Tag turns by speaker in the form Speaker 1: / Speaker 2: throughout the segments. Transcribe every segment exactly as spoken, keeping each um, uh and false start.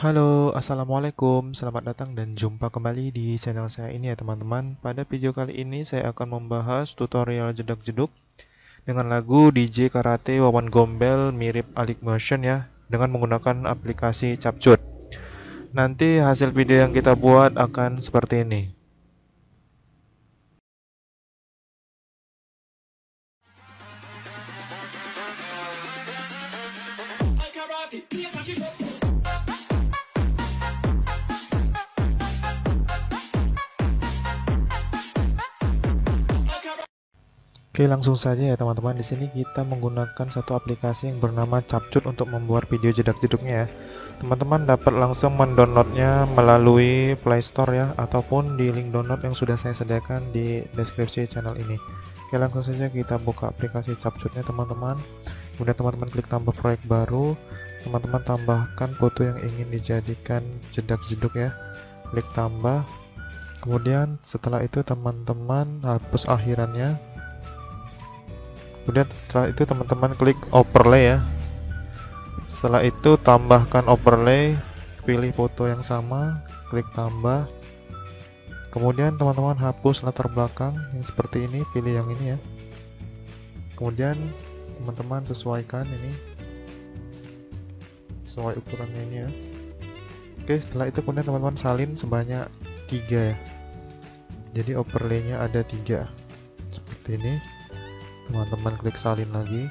Speaker 1: Halo, Assalamualaikum. Selamat datang dan jumpa kembali di channel saya ini ya teman-teman. Pada video kali ini saya akan membahas tutorial jedak-jeduk dengan lagu D J Karate Wawan Gombel mirip Alik Motion ya, dengan menggunakan aplikasi Capcut. Nanti hasil video yang kita buat akan seperti ini. Oke, langsung saja ya teman-teman. Di sini kita menggunakan satu aplikasi yang bernama Capcut untuk membuat video jedak-jeduknya ya. Teman-teman dapat langsung mendownloadnya melalui Play Store ya, ataupun di link download yang sudah saya sediakan di deskripsi channel ini. Oke, langsung saja kita buka aplikasi Capcutnya teman-teman. Kemudian teman-teman klik tambah proyek baru. Teman-teman tambahkan foto yang ingin dijadikan jedak-jeduk ya. Klik tambah. Kemudian setelah itu teman-teman hapus akhirannya. Kemudian setelah itu teman-teman klik overlay ya. Setelah itu tambahkan overlay, pilih foto yang sama, klik tambah. Kemudian teman-teman hapus latar belakang yang seperti ini, pilih yang ini ya. Kemudian teman-teman sesuaikan ini, sesuai ukurannya ini ya. Oke, setelah itu kemudian teman-teman salin sebanyak tiga ya. Jadi overlaynya ada tiga seperti ini. Teman-teman klik salin lagi.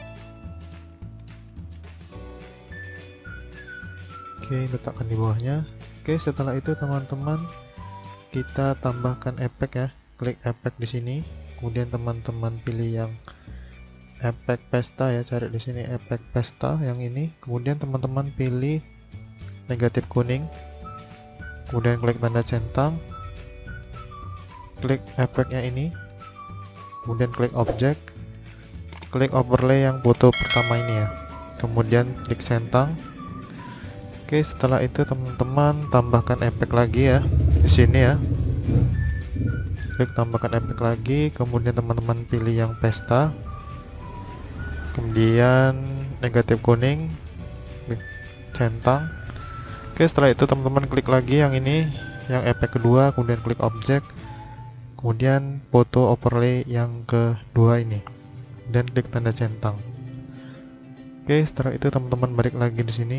Speaker 1: Oke, letakkan di bawahnya. Oke, setelah itu teman-teman kita tambahkan efek ya. Klik efek di sini. Kemudian teman-teman pilih yang efek pesta ya, cari di sini efek pesta yang ini. Kemudian teman-teman pilih negatif kuning. Kemudian klik tanda centang. Klik efeknya ini. Kemudian klik objek, klik overlay yang foto pertama ini ya, kemudian klik centang. Oke, setelah itu teman-teman tambahkan efek lagi ya di sini ya, klik tambahkan efek lagi, kemudian teman-teman pilih yang pesta, kemudian negatif kuning, klik centang. Oke, setelah itu teman-teman klik lagi yang ini, yang efek kedua, kemudian klik objek, kemudian foto overlay yang kedua ini, dan klik tanda centang. Oke, setelah itu teman-teman balik lagi di sini.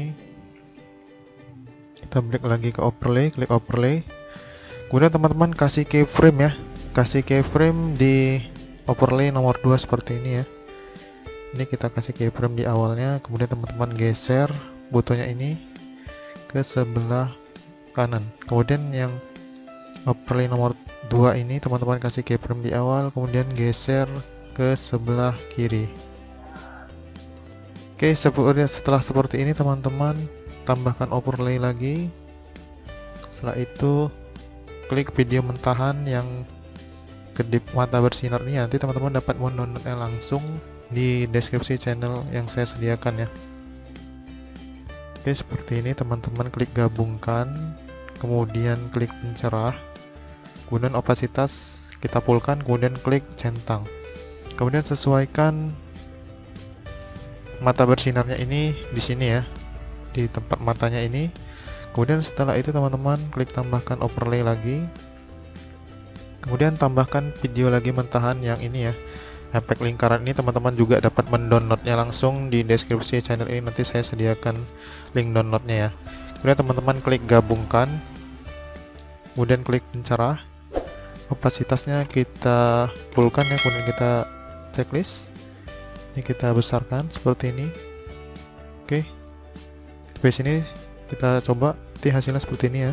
Speaker 1: Kita balik lagi ke overlay, klik overlay. Kemudian teman-teman kasih keyframe ya. Kasih keyframe di overlay nomor dua seperti ini ya. Ini kita kasih keyframe di awalnya, kemudian teman-teman geser fotonya ini ke sebelah kanan. Kemudian yang overlay nomor dua ini teman-teman kasih keyframe di awal, kemudian geser ke sebelah kiri. Oke, setelah seperti ini teman-teman tambahkan overlay lagi. Setelah itu klik video mentahan yang kedip mata bersinar ini, nanti teman-teman dapat mendownloadnya langsung di deskripsi channel yang saya sediakan ya. Oke, seperti ini teman-teman klik gabungkan, kemudian klik pencerah, kemudian opasitas kita fullkan, kemudian klik centang. Kemudian sesuaikan mata bersinarnya ini di sini ya, di tempat matanya ini. Kemudian setelah itu teman-teman klik tambahkan overlay lagi. Kemudian tambahkan video lagi mentahan yang ini ya. Efek lingkaran ini teman-teman juga dapat mendownloadnya langsung di deskripsi channel ini, nanti saya sediakan link downloadnya ya. Kemudian teman-teman klik gabungkan, kemudian klik pencerah. Opasitasnya kita fullkan ya, kemudian kita checklist. Ini kita besarkan seperti ini. Oke, di sini kita coba, nanti hasilnya seperti ini ya.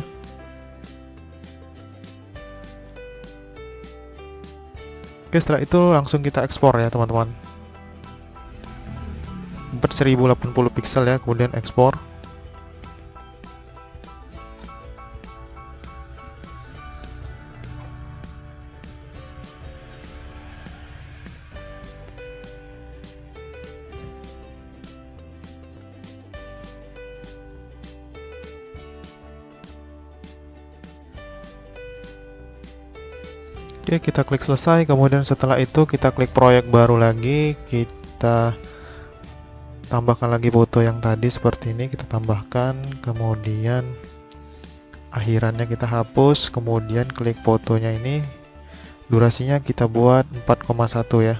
Speaker 1: Oke, setelah itu langsung kita ekspor ya teman-teman. seribu delapan puluh pixel ya, kemudian ekspor. Oke, kita klik selesai, kemudian setelah itu kita klik proyek baru lagi, kita tambahkan lagi foto yang tadi seperti ini, kita tambahkan, kemudian akhirannya kita hapus, kemudian klik fotonya ini, durasinya kita buat empat koma satu ya.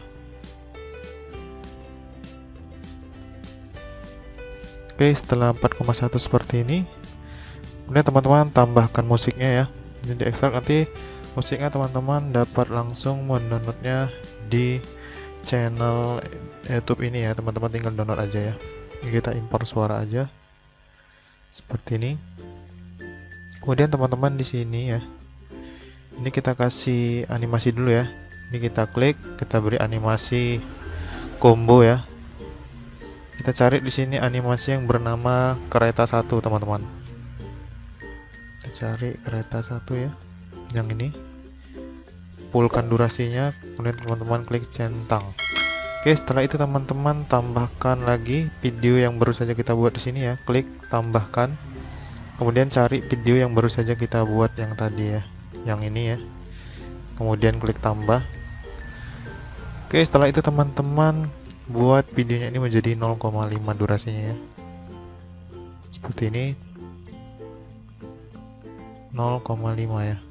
Speaker 1: Oke, setelah empat koma satu seperti ini, kemudian teman-teman tambahkan musiknya ya. Ini diekstrak, nanti musiknya teman-teman dapat langsung mendownloadnya di channel YouTube ini ya. Teman-teman tinggal download aja ya. Ini kita impor suara aja seperti ini. Kemudian teman-teman di sini ya, ini kita kasih animasi dulu ya. Ini kita klik, kita beri animasi combo ya. Kita cari di sini animasi yang bernama kereta satu, teman-teman. Kita cari kereta satu ya, yang ini. Fullkan durasinya, kemudian teman-teman klik centang. Oke, setelah itu teman-teman tambahkan lagi video yang baru saja kita buat di sini ya. Klik tambahkan. Kemudian cari video yang baru saja kita buat yang tadi ya, yang ini ya. Kemudian klik tambah. Oke, setelah itu teman-teman buat videonya ini menjadi nol koma lima durasinya ya, seperti ini, nol koma lima ya.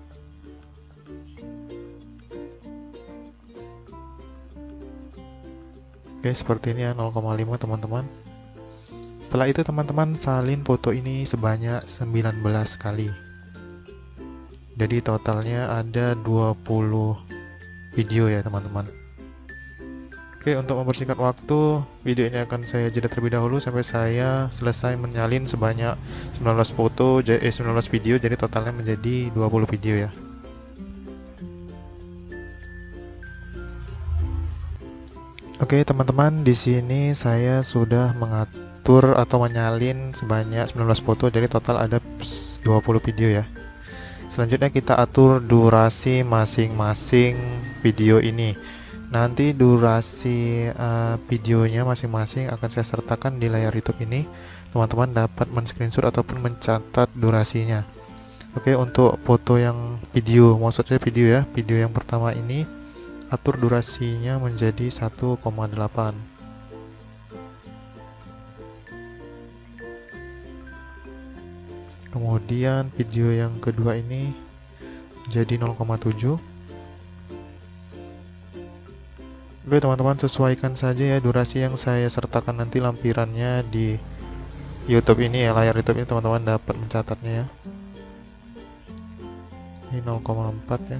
Speaker 1: Oke, seperti ini ya, nol koma lima teman-teman. Setelah itu teman-teman salin foto ini sebanyak sembilan belas kali, jadi totalnya ada dua puluh video ya teman-teman. Oke, untuk mempersingkat waktu, video ini akan saya jeda terlebih dahulu sampai saya selesai menyalin sebanyak sembilan belas foto, eh, sembilan belas video, jadi totalnya menjadi dua puluh video ya. Oke teman-teman, di sini saya sudah mengatur atau menyalin sebanyak sembilan belas foto, jadi total ada dua puluh video ya. Selanjutnya kita atur durasi masing-masing video ini. Nanti durasi uh, videonya masing-masing akan saya sertakan di layar YouTube ini. Teman-teman dapat men-screenshot ataupun mencatat durasinya. Oke, untuk foto yang video, maksudnya video ya, video yang pertama ini atur durasinya menjadi satu koma delapan. Kemudian video yang kedua ini jadi nol koma tujuh. Oke teman-teman, sesuaikan saja ya durasi yang saya sertakan nanti lampirannya di YouTube ini ya, layar YouTube ini teman-teman dapat mencatatnya ya. Ini nol koma empat ya.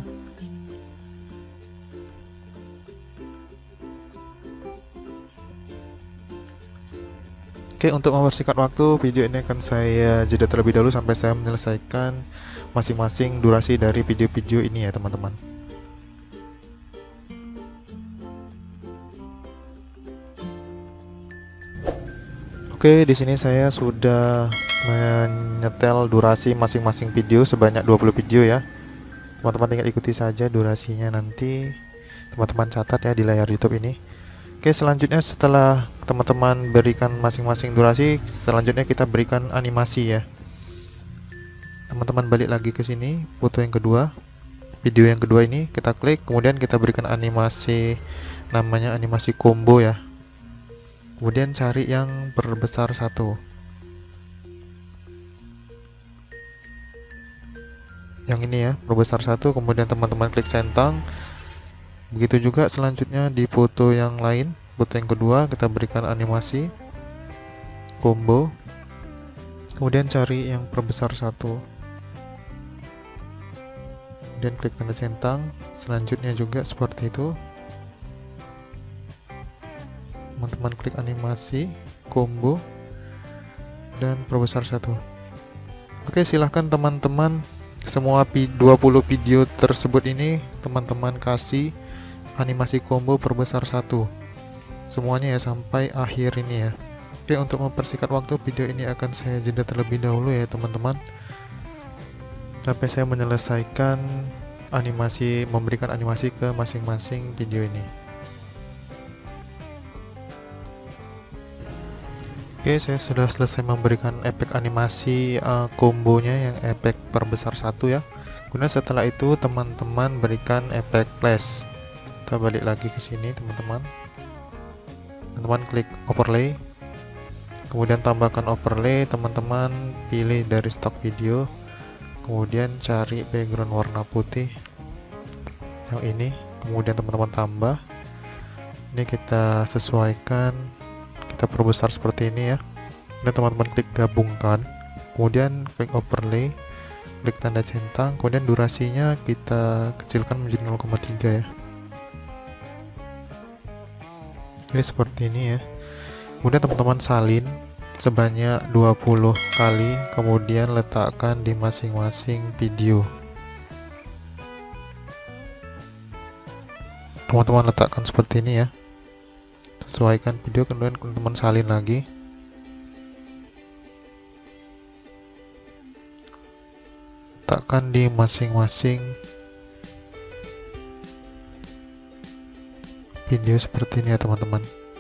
Speaker 1: Oke, untuk mempersingkat waktu, video ini akan saya jeda terlebih dahulu sampai saya menyelesaikan masing-masing durasi dari video-video ini ya teman-teman. Oke, di sini saya sudah menyetel durasi masing-masing video sebanyak dua puluh video ya. Teman-teman tinggal ikuti saja durasinya, nanti teman-teman catat ya di layar YouTube ini. Oke, selanjutnya setelah teman-teman berikan masing-masing durasi, selanjutnya kita berikan animasi ya. Teman-teman balik lagi ke sini, foto yang kedua, video yang kedua ini kita klik, kemudian kita berikan animasi, namanya animasi combo ya. Kemudian cari yang perbesar satu, yang ini ya, perbesar satu, kemudian teman-teman klik centang. Begitu juga selanjutnya di foto yang lain, foto yang kedua kita berikan animasi combo, kemudian cari yang perbesar satu, kemudian klik tanda centang. Selanjutnya juga seperti itu, teman-teman klik animasi combo dan perbesar satu. Oke, silahkan teman-teman semua dua puluh video tersebut ini teman-teman kasih animasi combo perbesar satu semuanya ya sampai akhir ini ya. Oke, untuk mempersingkat waktu, video ini akan saya jeda terlebih dahulu ya teman-teman sampai saya menyelesaikan animasi, memberikan animasi ke masing-masing video ini. Oke, saya sudah selesai memberikan efek animasi uh, kombonya yang efek perbesar satu ya. Kemudian setelah itu teman-teman berikan efek flash. Kita balik lagi ke sini teman-teman. teman-teman klik overlay, kemudian tambahkan overlay, teman-teman pilih dari stok video, kemudian cari background warna putih yang ini, kemudian teman-teman tambah. Ini kita sesuaikan, kita perbesar seperti ini ya. Ini teman-teman klik gabungkan, kemudian klik overlay, klik tanda centang, kemudian durasinya kita kecilkan menjadi nol koma tiga ya. Ini seperti ini ya. Kemudian teman-teman salin sebanyak dua puluh kali, kemudian letakkan di masing-masing video. Teman-teman letakkan seperti ini ya, sesuaikan video, kemudian teman-teman salin lagi. Letakkan di masing-masing video seperti ini ya teman-teman.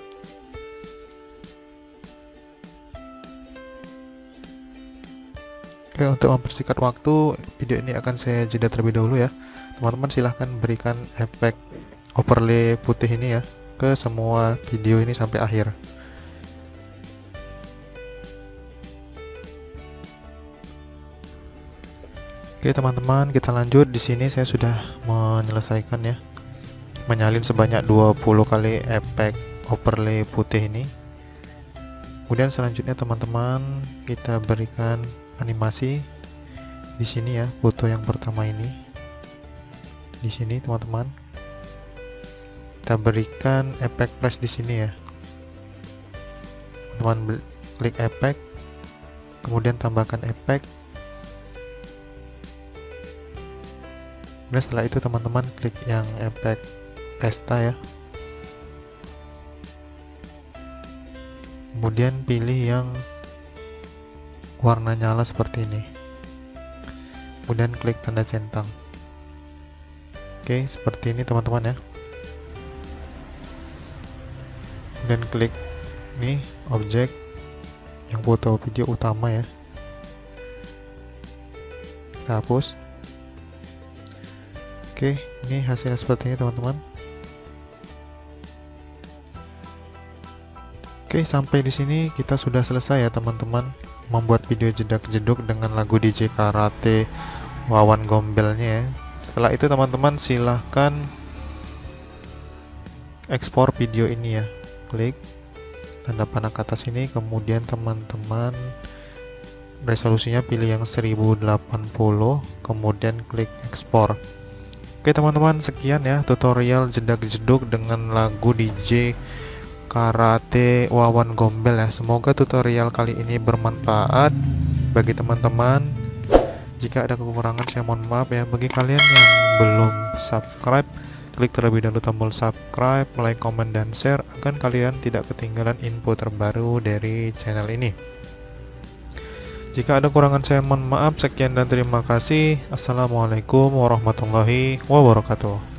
Speaker 1: Oke, untuk mempersingkat waktu, video ini akan saya jeda terlebih dahulu ya. Teman-teman silahkan berikan efek overlay putih ini ya ke semua video ini sampai akhir. Oke teman-teman, kita lanjut. Di sini saya sudah menyelesaikan ya, menyalin sebanyak dua puluh kali efek overlay putih ini. Kemudian selanjutnya teman-teman kita berikan animasi di sini ya, foto yang pertama ini. Di sini teman-teman kita berikan efek flash di sini ya. Teman-teman klik efek, kemudian tambahkan efek. Dan setelah itu teman-teman klik yang efek pesta ya. Kemudian pilih yang warna nyala seperti ini, kemudian klik tanda centang. Oke, seperti ini teman-teman ya. Kemudian klik nih objek yang foto video utama ya, kita hapus. Oke, ini hasilnya seperti ini teman-teman. Oke, sampai di sini kita sudah selesai ya teman-teman, membuat video jedak-jeduk dengan lagu D J Karate Wawan Gombelnya ya. Setelah itu teman-teman silahkan ekspor video ini ya. Klik tanda panah ke atas ini, kemudian teman-teman resolusinya pilih yang seribu delapan puluh, kemudian klik ekspor. Oke teman-teman, sekian ya tutorial jedak-jeduk dengan lagu D J Karate Wawan Gombel ya. Semoga tutorial kali ini bermanfaat bagi teman-teman. Jika ada kekurangan saya mohon maaf ya. Bagi kalian yang belum subscribe, klik terlebih dahulu tombol subscribe, like, komen, dan share agar kalian tidak ketinggalan info terbaru dari channel ini. Jika ada kekurangan saya mohon maaf. Sekian dan terima kasih. Assalamualaikum warahmatullahi wabarakatuh.